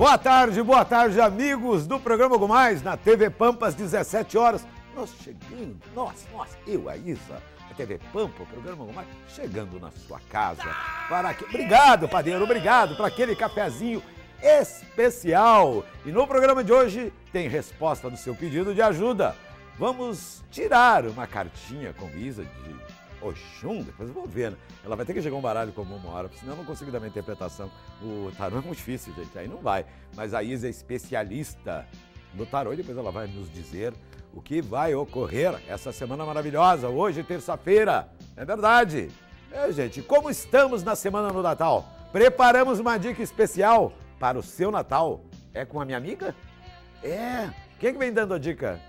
Boa tarde, amigos do programa Algo Mais, na TV Pampa, às 17 horas. Nós chegando, eu, a Isa, a TV Pampa, o programa Algo Mais, chegando na sua casa. Obrigado, padeiro, obrigado para aquele cafezinho especial. E no programa de hoje tem resposta do seu pedido de ajuda. Vamos tirar uma cartinha com Isa de Oxum, depois eu vou ver, né? Ela vai ter que chegar um baralho comum uma hora, senão eu não consigo dar minha interpretação. O tarô é muito difícil, gente, aí não vai. Mas a Isa é especialista no tarô e depois ela vai nos dizer o que vai ocorrer essa semana maravilhosa, hoje, terça-feira. É verdade. Gente, como estamos na semana do Natal? Preparamos uma dica especial para o seu Natal. É com a minha amiga? Quem que vem dando a dica?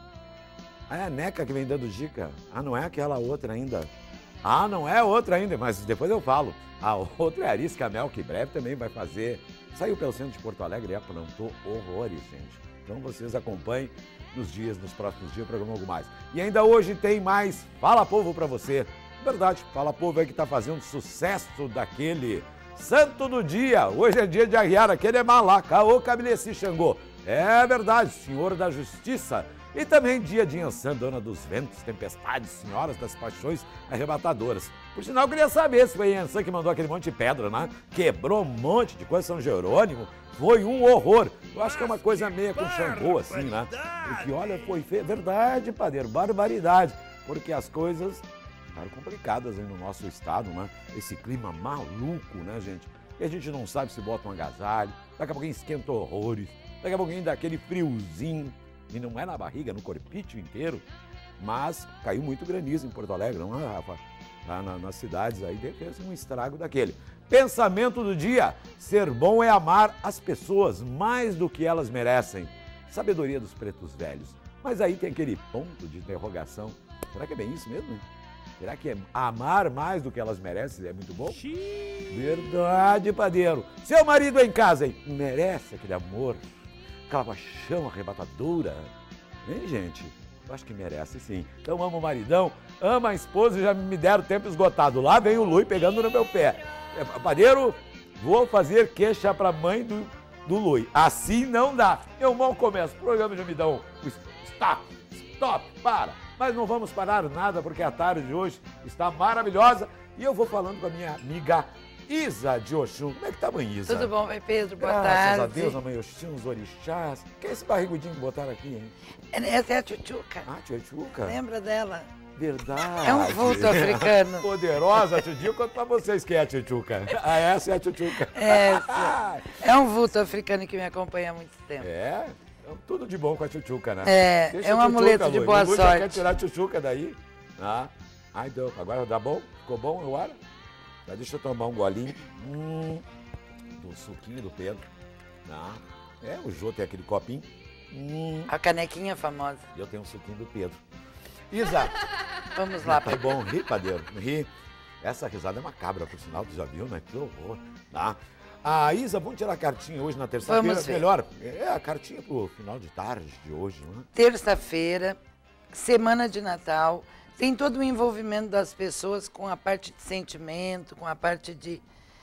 É a Neca que vem dando dica. Não é aquela outra ainda. Não é outra ainda, mas depois eu falo. A outra é a Arisca Mel, que breve também vai fazer. Saiu pelo centro de Porto Alegre e aprontou horrores, gente. Então vocês acompanhem nos próximos dias, o programa Algo Mais. E ainda hoje tem mais Fala Povo pra você. Verdade, Fala Povo aí que tá fazendo sucesso daquele santo do dia. Hoje é dia de arriar aquele Emalá, Caô Cabileci Xangô. É verdade, Senhor da Justiça. E também dia de Iansã, dona dos ventos, tempestades, senhoras das paixões arrebatadoras. Por sinal, eu queria saber se foi Iansã que mandou aquele monte de pedra, né? Quebrou um monte de coisa, São Jerônimo. Foi um horror. Eu acho que é uma coisa meio com Xangô, assim, né? Porque, olha, foi verdade, padeiro, barbaridade. Porque as coisas ficaram complicadas aí no nosso estado, né? Esse clima maluco, né, gente? E a gente não sabe se bota um agasalho, daqui a pouquinho esquenta horrores, daqui a pouquinho dá aquele friozinho. E não é na barriga, no corpício inteiro, mas caiu muito granizo em Porto Alegre, não é, Rafa? Lá nas cidades aí fez um estrago daquele. Pensamento do dia: ser bom é amar as pessoas mais do que elas merecem. Sabedoria dos pretos velhos. Mas aí tem aquele ponto de interrogação. Será que é bem isso mesmo? Hein? Será que é amar mais do que elas merecem? É muito bom? Verdade, padeiro. Seu marido em casa, hein? Merece aquele amor, aquela paixão arrebatadora, hein, gente? Eu acho que merece, sim. Então, ama o maridão, ama a esposa e já me deram tempo esgotado. Lá vem o Lui pegando no meu pé. Padeiro, vou fazer queixa pra mãe do Lui. Assim não dá. Eu mal começo. O programa já me dá um stop, para. Mas não vamos parar nada, porque a tarde de hoje está maravilhosa. E eu vou falando com a minha amiga Isa de Oxum. Como é que tá, mãe Isa? Tudo bom, mãe Pedro? Boa tarde. Graças a Deus, a mãe Oxum, os orixás. Que é esse barrigudinho que botaram aqui, hein? Essa é a Tchutchuca. Tchutchuca? Lembra dela? Verdade. É um vulto africano. Poderosa, Tchutchuca. Conta pra vocês quem é a Tchutchuca. Essa é a Tchutchuca. É um vulto africano que me acompanha há muito tempo. Então, tudo de bom com a Tchutchuca, né? É um amuleto de boa sorte. Quer tirar a Tchutchuca daí? Então, agora dá bom? Ficou bom agora? Deixa eu tomar um golinho do suquinho do Pedro. O Jô tem aquele copinho. A canequinha famosa. E eu tenho um suquinho do Pedro. Isa! Vamos lá, Tá bom, ri, padeiro, ri. Essa risada é macabra, por sinal, tu já viu, né? Que horror. Isa, vamos tirar a cartinha hoje na terça-feira? Vamos ver. Melhor, a cartinha pro final de tarde de hoje, né? Terça-feira, semana de Natal. Tem todo o envolvimento das pessoas com a parte de sentimento, com a parte de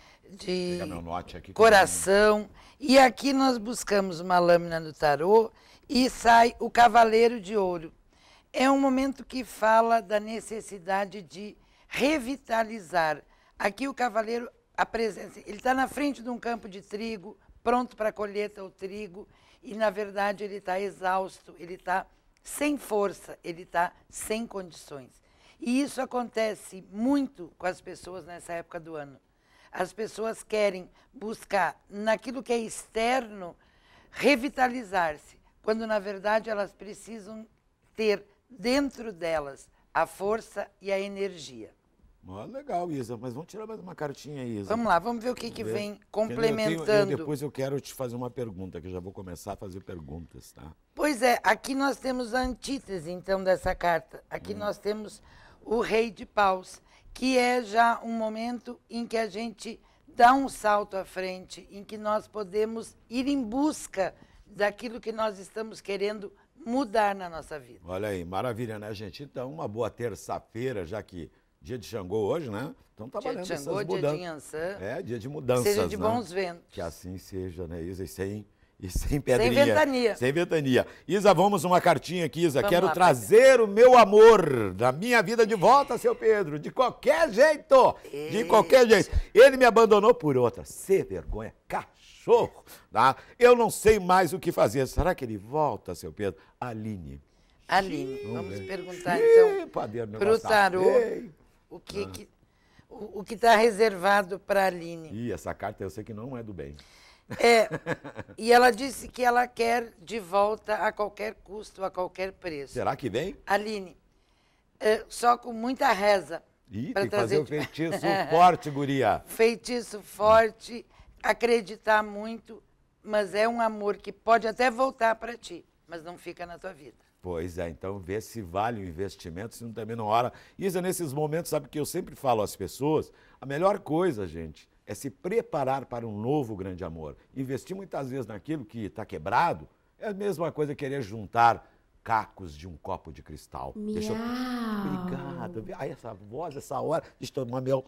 coração. E aqui nós buscamos uma lâmina do tarô e sai o Cavaleiro de Ouro. É um momento que fala da necessidade de revitalizar. Aqui o cavaleiro apresenta, ele está na frente de um campo de trigo, pronto para a colheita o trigo, e na verdade ele está exausto, ele está sem força, ele está sem condições. E isso acontece muito com as pessoas nessa época do ano. As pessoas querem buscar, naquilo que é externo, revitalizar-se, quando na verdade elas precisam ter dentro delas a força e a energia. Legal, Isa, mas vamos tirar mais uma cartinha aí, Isa. Vamos lá, vamos ver o que vem complementando. Depois eu quero te fazer uma pergunta, que eu já vou começar a fazer perguntas, tá? Pois é, aqui nós temos a antítese, então, dessa carta. Aqui nós temos o Rei de Paus, que é já um momento em que a gente dá um salto à frente, em que nós podemos ir em busca daquilo que nós estamos querendo mudar na nossa vida. Olha aí, maravilha, né, gente? Então, uma boa terça-feira, já que Dia de Xangô hoje, né? Então tá valendo Dia de Xangô, essas dia mudanças. de Yansan. É, dia de mudanças, Seja de né? bons ventos. Que assim seja, né, Isa? E sem pedrinha. Sem ventania. Sem ventania. Isa, vamos uma cartinha aqui, Isa. Vamos Quero lá, trazer o meu amor da minha vida de volta, seu Pedro. De qualquer jeito. De qualquer jeito. Ele me abandonou por outra. Sem vergonha, cachorro. Tá? Eu não sei mais o que fazer. Será que ele volta, seu Pedro? Aline, vamos perguntar então para o tarô o que está reservado para a Aline. Ih, essa carta eu sei que não é do bem. E ela disse que ela quer de volta a qualquer custo, a qualquer preço. Será que vem? Aline, só com muita reza. Ih, tem que fazer um feitiço forte, guria. Feitiço forte, acreditar muito, mas é um amor que pode até voltar para ti, mas não fica na tua vida. Pois é, então vê se vale o investimento, se não também não hora. Isa, nesses momentos, sabe que eu sempre falo às pessoas, a melhor coisa, gente, é se preparar para um novo grande amor. Investir muitas vezes naquilo que está quebrado é a mesma coisa que querer juntar cacos de um copo de cristal. Miau. Obrigado. Ai, essa voz, essa hora. Deixa eu tomar meu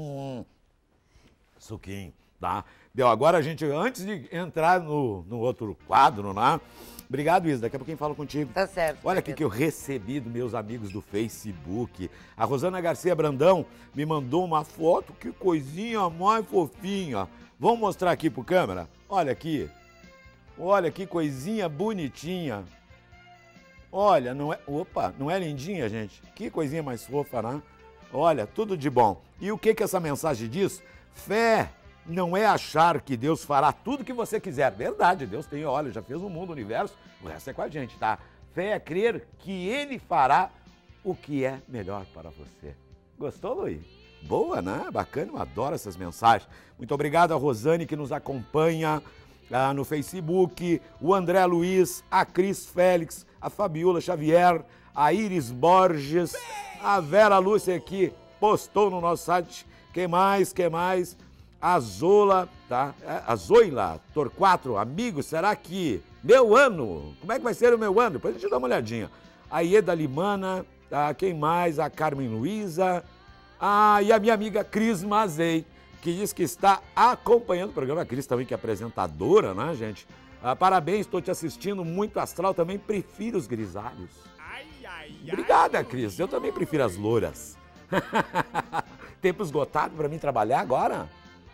suquinho, tá? Deu, agora a gente, antes de entrar no outro quadro, né? Obrigado, Isa. Daqui a pouquinho falo contigo. Tá certo. Olha aqui que eu recebi dos meus amigos do Facebook. A Rosana Garcia Brandão me mandou uma foto. Que coisinha mais fofinha. Vamos mostrar aqui pro câmera? Olha aqui. Olha que coisinha bonitinha. Olha, não é... Opa, não é lindinha, gente? Que coisinha mais fofa, né? Olha, tudo de bom. E o que essa mensagem diz? Fé não é achar que Deus fará tudo que você quiser. Verdade, Deus tem, olha, já fez o mundo, o universo, o resto é com a gente, tá? Fé é crer que Ele fará o que é melhor para você. Gostou, Luiz? Boa, né? Bacana, eu adoro essas mensagens. Muito obrigado a Rosane que nos acompanha no Facebook, o André Luiz, a Cris Félix, a Fabiola Xavier, a Iris Borges, a Vera Lúcia que postou no nosso site. Quem mais? A Zola, tá? A Zoila Torquato, amigos, será que meu ano? Como é que vai ser o meu ano? Depois a gente dá uma olhadinha. A Ieda Limana, tá? Quem mais? A Carmen Luiza, e a minha amiga Cris Mazei, que diz que está acompanhando o programa. A Cris também que é apresentadora, né, gente? Parabéns, estou te assistindo, muito astral, também prefiro os grisalhos. Obrigada, Cris, eu também prefiro as louras. Tempo esgotado para mim trabalhar agora?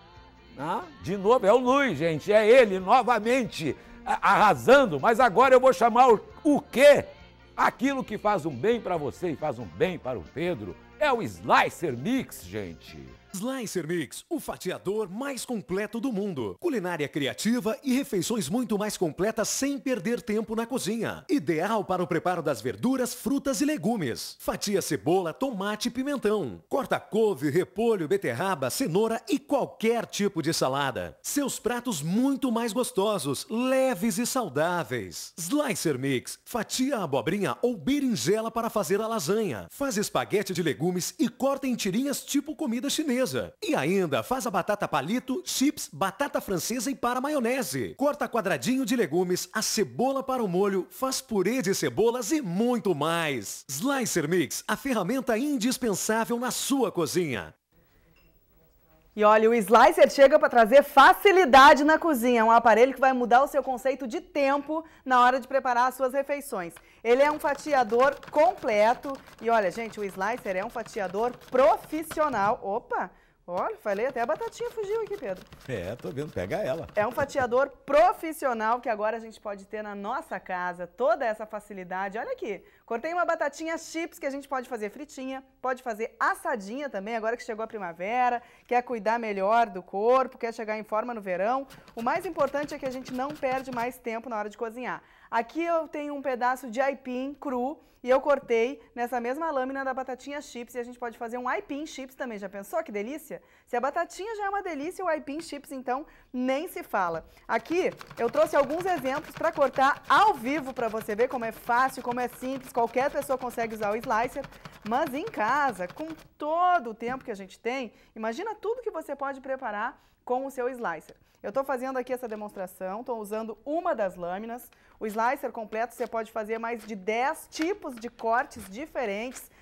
De novo, é o Luiz, gente, é ele novamente arrasando, mas agora eu vou chamar o quê? Aquilo que faz um bem para você e faz um bem para o Pedro. É o Slicer Mix, gente. Slicer Mix, o fatiador mais completo do mundo. Culinária criativa e refeições muito mais completas sem perder tempo na cozinha. Ideal para o preparo das verduras, frutas e legumes. Fatia cebola, tomate e pimentão. Corta couve, repolho, beterraba, cenoura e qualquer tipo de salada. Seus pratos muito mais gostosos, leves e saudáveis. Slicer Mix, fatia a abobrinha ou berinjela para fazer a lasanha. Faz espaguete de legumes e corta em tirinhas tipo comida chinesa. E ainda faz a batata palito, chips, batata francesa e para maionese. Corta quadradinho de legumes, a cebola para o molho, faz purê de cebolas e muito mais. Slicer Mix, a ferramenta indispensável na sua cozinha. E olha, o Slicer chega para trazer facilidade na cozinha. É um aparelho que vai mudar o seu conceito de tempo na hora de preparar as suas refeições. Ele é um fatiador completo. E olha, gente, o Slicer é um fatiador profissional. Opa! Olha, falei, até a batatinha fugiu aqui, Pedro. Tô vendo, pega ela. É um fatiador profissional que agora a gente pode ter na nossa casa, toda essa facilidade. Olha aqui, cortei uma batatinha chips que a gente pode fazer fritinha, pode fazer assadinha também, agora que chegou a primavera, quer cuidar melhor do corpo, quer chegar em forma no verão. O mais importante é que a gente não perde mais tempo na hora de cozinhar. Aqui eu tenho um pedaço de aipim cru e eu cortei nessa mesma lâmina da batatinha chips e a gente pode fazer um aipim chips também. Já pensou que delícia? Se a batatinha já é uma delícia, o aipim chips então nem se fala. Aqui eu trouxe alguns exemplos para cortar ao vivo para você ver como é fácil, como é simples, qualquer pessoa consegue usar o Slicer, mas em casa, com todo o tempo que a gente tem, imagina tudo que você pode preparar com o seu Slicer. Eu estou fazendo aqui essa demonstração, estou usando uma das lâminas. O Slicer completo você pode fazer mais de 10 tipos de cortes diferentes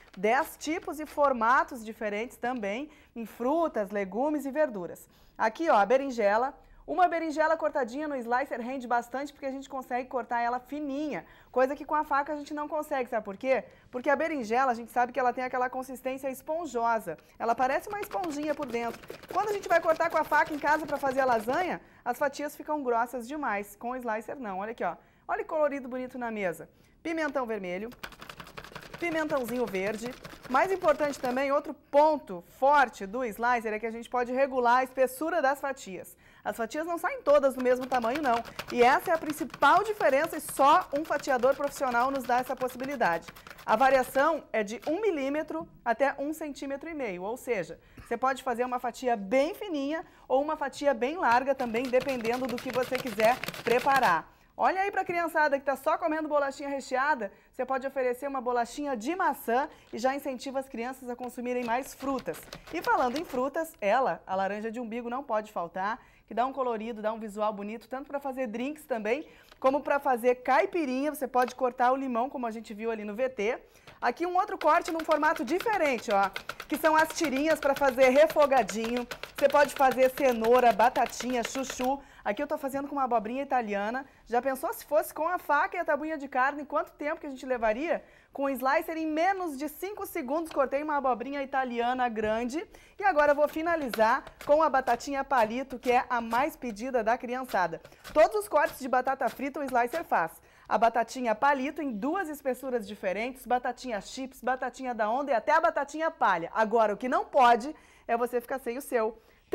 10 tipos e formatos diferentes também em frutas, legumes e verduras. Aqui, ó, a berinjela. Uma berinjela cortadinha no slicer rende bastante porque a gente consegue cortar ela fininha, coisa que com a faca a gente não consegue, sabe por quê? Porque a berinjela, a gente sabe que ela tem aquela consistência esponjosa, ela parece uma esponjinha por dentro. Quando a gente vai cortar com a faca em casa para fazer a lasanha, as fatias ficam grossas demais, com o slicer não. Olha aqui, ó, olha que colorido bonito na mesa. Pimentão vermelho, pimentãozinho verde. Mais importante também, outro ponto forte do slicer é que a gente pode regular a espessura das fatias. As fatias não saem todas do mesmo tamanho, não. E essa é a principal diferença e só um fatiador profissional nos dá essa possibilidade. A variação é de 1 milímetro até 1,5 centímetro, ou seja, você pode fazer uma fatia bem fininha ou uma fatia bem larga também, dependendo do que você quiser preparar. Olha aí para a criançada que está só comendo bolachinha recheada, você pode oferecer uma bolachinha de maçã e já incentiva as crianças a consumirem mais frutas. E falando em frutas, a laranja de umbigo não pode faltar, que dá um colorido, dá um visual bonito, tanto para fazer drinks também, como para fazer caipirinha. Você pode cortar o limão, como a gente viu ali no VT. Aqui um outro corte num formato diferente, ó, que são as tirinhas para fazer refogadinho. Você pode fazer cenoura, batatinha, chuchu. Aqui eu tô fazendo com uma abobrinha italiana. Já pensou se fosse com a faca e a tabuinha de carne, quanto tempo que a gente levaria? Com o slicer, em menos de 5 segundos, cortei uma abobrinha italiana grande. E agora eu vou finalizar com a batatinha palito, que é a mais pedida da criançada. Todos os cortes de batata frita o slicer faz. A batatinha palito em 2 espessuras diferentes, batatinha chips, batatinha da onda e até a batatinha palha. Agora, o que não pode é você ficar sem o seu.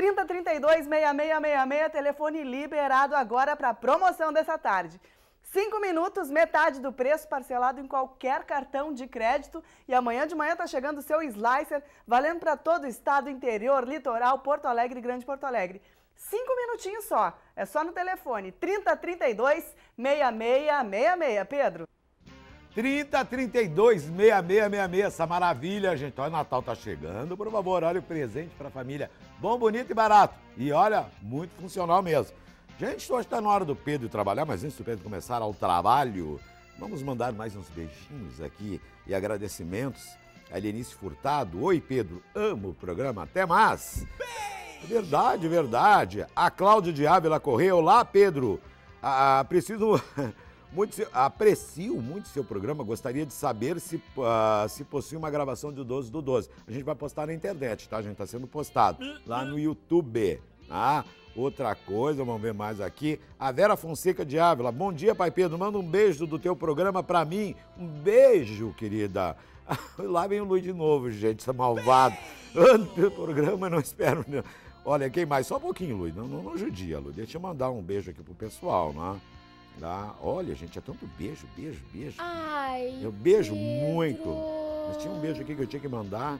3032-6666, telefone liberado agora para a promoção dessa tarde. 5 minutos, metade do preço, parcelado em qualquer cartão de crédito. E amanhã de manhã está chegando o seu slicer, valendo para todo o estado, interior, litoral, Porto Alegre e Grande Porto Alegre. 5 minutinhos só, é só no telefone, 3032-6666, Pedro. 3032-6666, essa maravilha, gente. Olha, o Natal tá chegando, por favor, olha o presente pra família. Bom, bonito e barato. E olha, muito funcional mesmo. Gente, hoje tá na hora do Pedro trabalhar, mas antes do Pedro começar ao trabalho, vamos mandar mais uns beijinhos aqui e agradecimentos a Helenice Furtado. Oi, Pedro, amo o programa, até mais. Verdade, verdade. A Cláudia de Ávila Correia, olá, Pedro. Aprecio muito seu programa, gostaria de saber se possui uma gravação de 12 do 12. A gente vai postar na internet, tá? A gente está sendo postado lá no YouTube, tá? Outra coisa, vamos ver mais aqui. A Vera Fonseca de Ávila, bom dia, pai Pedro, manda um beijo do teu programa pra mim. Um beijo, querida. Lá vem o Luiz de novo, gente, esse malvado. O programa, não espero. Olha, quem mais? Só um pouquinho, Luiz, não judia, Luiz. Deixa eu mandar um beijo aqui pro pessoal, né? Olha, gente, é tanto beijo. Ai, eu beijo Pedro. muito. Mas tinha um beijo aqui que eu tinha que mandar.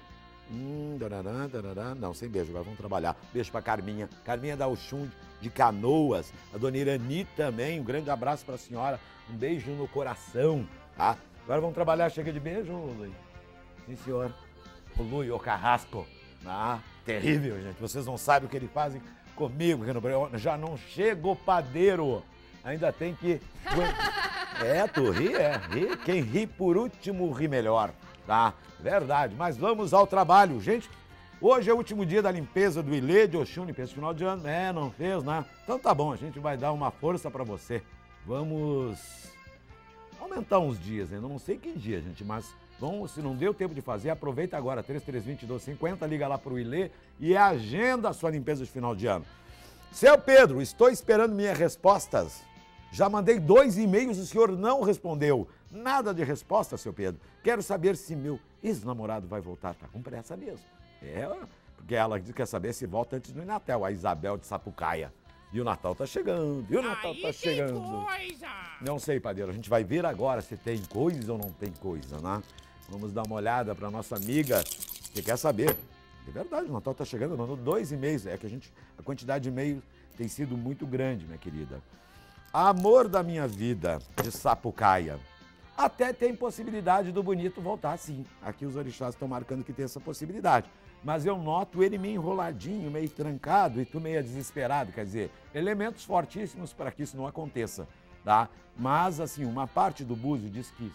Não, sem beijo, agora vamos trabalhar. Beijo pra Carminha. Carminha da Oxum de Canoas. A dona Irani também. Um grande abraço pra senhora. Um beijo no coração, tá? Agora vamos trabalhar. Chega de beijo, Luiz? Sim, senhor. O Luiz, o Carrasco. Terrível, gente. Vocês não sabem o que ele fazem comigo. Já não chega o padeiro. Ainda tem que... tu ri. Quem ri por último ri melhor, tá? Verdade, mas vamos ao trabalho. Gente, hoje é o último dia da limpeza do Ilê de Oxum, limpeza de final de ano. Não fez, né? Então tá bom, a gente vai dar uma força pra você. Vamos aumentar uns dias, ainda não sei que dia, gente, mas vamos, se não deu tempo de fazer, aproveita agora, 3320-1250, liga lá pro Ilê e agenda a sua limpeza de final de ano. Seu Pedro, estou esperando minhas respostas. Já mandei 2 e-mails e o senhor não respondeu. Nada de resposta, seu Pedro. Quero saber se meu ex-namorado vai voltar. Tá com pressa mesmo. Porque ela quer saber se volta antes do Natal, a Isabel de Sapucaia. E o Natal tá chegando, Coisa. Não sei, padeiro, a gente vai ver agora se tem coisa ou não tem coisa, né? Vamos dar uma olhada pra nossa amiga que quer saber. É verdade, o Natal tá chegando, mandou 2 e-mails. É que a quantidade de e-mails tem sido muito grande, minha querida. Amor da minha vida, de Sapucaia. Até tem possibilidade do bonito voltar, sim. Aqui os orixás estão marcando que tem essa possibilidade. Mas eu noto ele meio enroladinho, meio trancado e tu meio desesperado. Quer dizer, elementos fortíssimos para que isso não aconteça, tá? Mas, assim, uma parte do búzio diz que